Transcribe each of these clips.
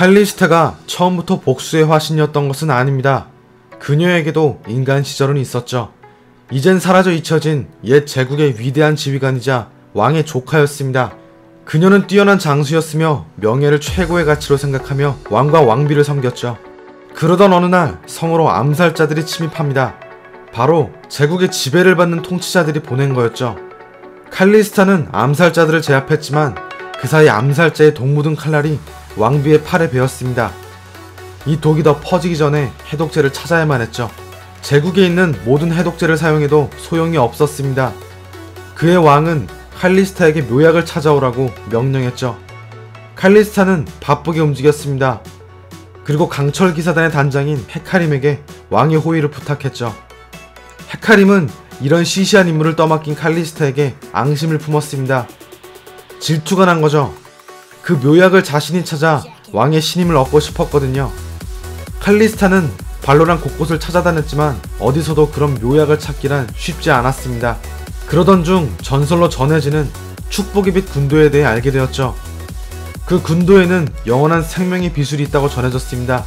칼리스타가 처음부터 복수의 화신이었던 것은 아닙니다. 그녀에게도 인간 시절은 있었죠. 이젠 사라져 잊혀진 옛 제국의 위대한 지휘관이자 왕의 조카였습니다. 그녀는 뛰어난 장수였으며 명예를 최고의 가치로 생각하며 왕과 왕비를 섬겼죠. 그러던 어느 날 성으로 암살자들이 침입합니다. 바로 제국의 지배를 받는 통치자들이 보낸 거였죠. 칼리스타는 암살자들을 제압했지만 그 사이 암살자의 독 묻은 칼날이 왕비의 팔에 베었습니다. 이 독이 더 퍼지기 전에 해독제를 찾아야만 했죠. 제국에 있는 모든 해독제를 사용해도 소용이 없었습니다. 그의 왕은 칼리스타에게 묘약을 찾아오라고 명령했죠. 칼리스타는 바쁘게 움직였습니다. 그리고 강철 기사단의 단장인 헤카림에게 왕의 호의를 부탁했죠. 헤카림은 이런 시시한 임무를 떠맡긴 칼리스타에게 앙심을 품었습니다. 질투가 난 거죠. 그 묘약을 자신이 찾아 왕의 신임을 얻고 싶었거든요. 칼리스타는 발로란 곳곳을 찾아다녔지만 어디서도 그런 묘약을 찾기란 쉽지 않았습니다. 그러던 중 전설로 전해지는 축복의 빛 군도에 대해 알게 되었죠. 그 군도에는 영원한 생명의 비술이 있다고 전해졌습니다.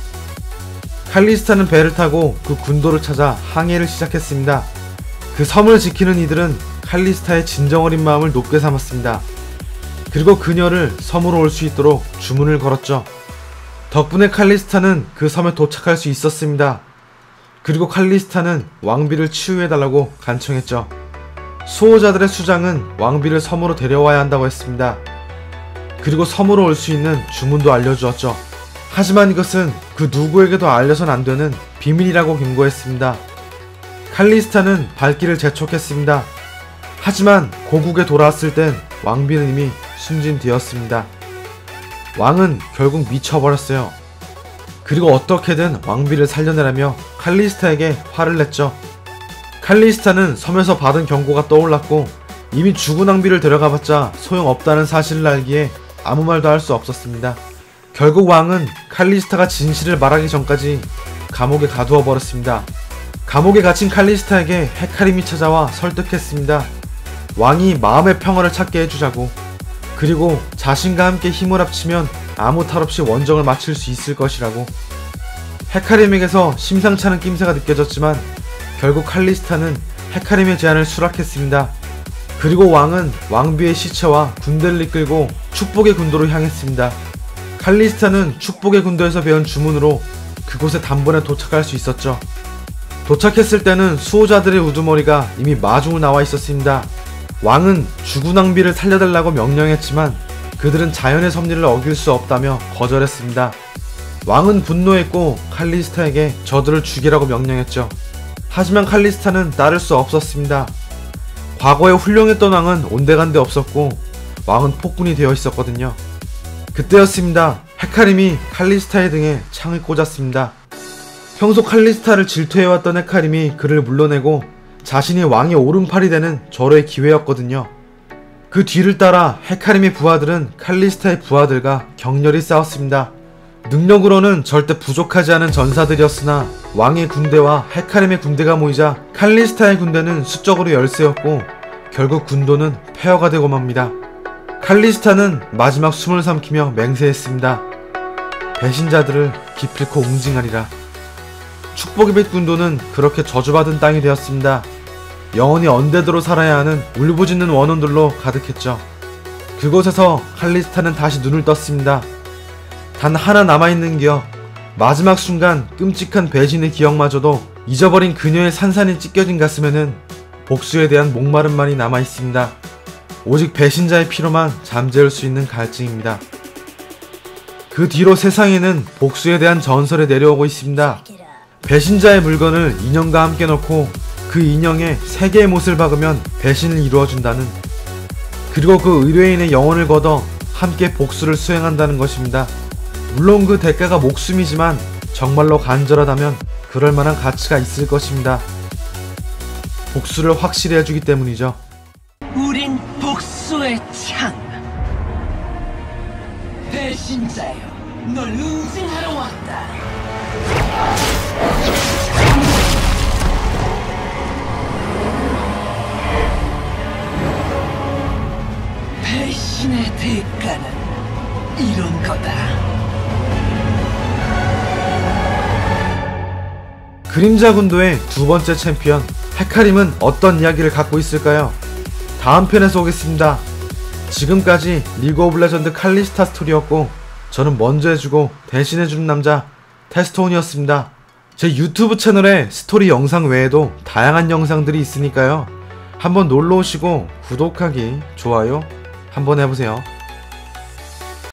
칼리스타는 배를 타고 그 군도를 찾아 항해를 시작했습니다. 그 섬을 지키는 이들은 칼리스타의 진정 어린 마음을 높게 삼았습니다. 그리고 그녀를 섬으로 올 수 있도록 주문을 걸었죠. 덕분에 칼리스타는 그 섬에 도착할 수 있었습니다. 그리고 칼리스타는 왕비를 치유해달라고 간청했죠. 수호자들의 수장은 왕비를 섬으로 데려와야 한다고 했습니다. 그리고 섬으로 올 수 있는 주문도 알려주었죠. 하지만 이것은 그 누구에게도 알려선 안 되는 비밀이라고 경고했습니다. 칼리스타는 발길을 재촉했습니다. 하지만 고국에 돌아왔을 땐 왕비는 이미 숨진 뒤였습니다. 왕은 결국 미쳐버렸어요. 그리고 어떻게든 왕비를 살려내라며 칼리스타에게 화를 냈죠. 칼리스타는 섬에서 받은 경고가 떠올랐고 이미 죽은 왕비를 데려가봤자 소용없다는 사실을 알기에 아무 말도 할 수 없었습니다. 결국 왕은 칼리스타가 진실을 말하기 전까지 감옥에 가두어 버렸습니다. 감옥에 갇힌 칼리스타에게 헤카림이 찾아와 설득했습니다. 왕이 마음의 평화를 찾게 해주자고, 그리고 자신과 함께 힘을 합치면 아무 탈 없이 원정을 마칠 수 있을 것이라고. 헤카림에게서 심상치 않은 낌새가 느껴졌지만 결국 칼리스타는 헤카림의 제안을 수락했습니다. 그리고 왕은 왕비의 시체와 군대를 이끌고 축복의 군도로 향했습니다. 칼리스타는 축복의 군도에서 배운 주문으로 그곳에 단번에 도착할 수 있었죠. 도착했을 때는 수호자들의 우두머리가 이미 마중을 나와 있었습니다. 왕은 죽은 왕비를 살려달라고 명령했지만 그들은 자연의 섭리를 어길 수 없다며 거절했습니다. 왕은 분노했고 칼리스타에게 저들을 죽이라고 명령했죠. 하지만 칼리스타는 따를 수 없었습니다. 과거에 훌륭했던 왕은 온데간데 없었고 왕은 폭군이 되어 있었거든요. 그때였습니다. 헤카림이 칼리스타의 등에 창을 꽂았습니다. 평소 칼리스타를 질투해왔던 헤카림이 그를 물러내고 자신이 왕의 오른팔이 되는 절호의 기회였거든요. 그 뒤를 따라 헤카림의 부하들은 칼리스타의 부하들과 격렬히 싸웠습니다. 능력으로는 절대 부족하지 않은 전사들이었으나 왕의 군대와 헤카림의 군대가 모이자 칼리스타의 군대는 수적으로 열세였고 결국 군도는 폐허가 되고 맙니다. 칼리스타는 마지막 숨을 삼키며 맹세했습니다. 배신자들을 기필코 웅징하리라. 축복의 빛 군도는 그렇게 저주받은 땅이 되었습니다. 영원히 언데드로 살아야 하는 울부짖는 원혼들로 가득했죠. 그곳에서 칼리스타는 다시 눈을 떴습니다. 단 하나 남아있는 기억, 마지막 순간 끔찍한 배신의 기억마저도 잊어버린 그녀의 산산이 찢겨진 가슴에는 복수에 대한 목마름만이 남아있습니다. 오직 배신자의 피로만 잠재울 수 있는 갈증입니다. 그 뒤로 세상에는 복수에 대한 전설이 내려오고 있습니다. 배신자의 물건을 인형과 함께 넣고 그 인형에 3개의 못을 박으면 배신을 이루어준다는, 그리고 그 의뢰인의 영혼을 걷어 함께 복수를 수행한다는 것입니다. 물론 그 대가가 목숨이지만 정말로 간절하다면 그럴 만한 가치가 있을 것입니다. 복수를 확실히 해주기 때문이죠. 우린 복수의 창. 배신자여, 널 응징하러 왔다. 배신의 대가는 이런 거다. 그림자 군도의 두 번째 챔피언 헤카림은 어떤 이야기를 갖고 있을까요? 다음 편에서 오겠습니다. 지금까지 리그 오브 레전드 칼리스타 스토리였고, 저는 먼저 해주고 대신 해주는 남자 테스토온이었습니다. 제 유튜브 채널에 스토리 영상 외에도 다양한 영상들이 있으니까요. 한번 놀러오시고 구독하기, 좋아요 한번 해보세요.